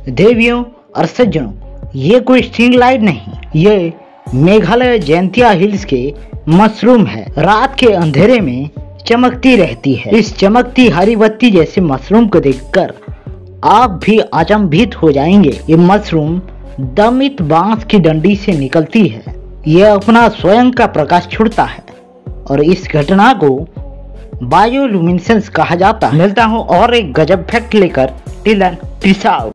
देवियों और सज्जनों, ये कोई स्ट्रिंग लाइट नहीं, ये मेघालय जयंतिया हिल्स के मशरूम है। रात के अंधेरे में चमकती रहती है। इस चमकती हरी बत्ती जैसे मशरूम को देखकर आप भी अचंभित हो जाएंगे। ये मशरूम दमित बांस की डंडी से निकलती है। यह अपना स्वयं का प्रकाश छोड़ता है और इस घटना को बायोलुमिनेसेंस कहा जाता है। मिलता हूँ और एक गजब फैक्ट लेकर। Till then, peace out.